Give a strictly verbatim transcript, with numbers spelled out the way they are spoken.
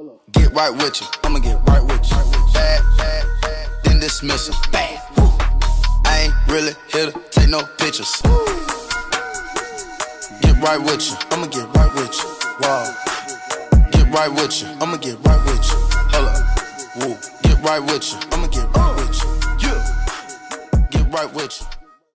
Get right with you. I'ma get right with you. Bad, bad, bad. Then dismiss him. Bad. Woo. I ain't really here to take no pictures. Get right with you. I'ma get right with you. Wow. Get right with you. I'ma get right with you. Hold up. Woo. Get right with you. I'ma get right with you. Yeah. Get right with you.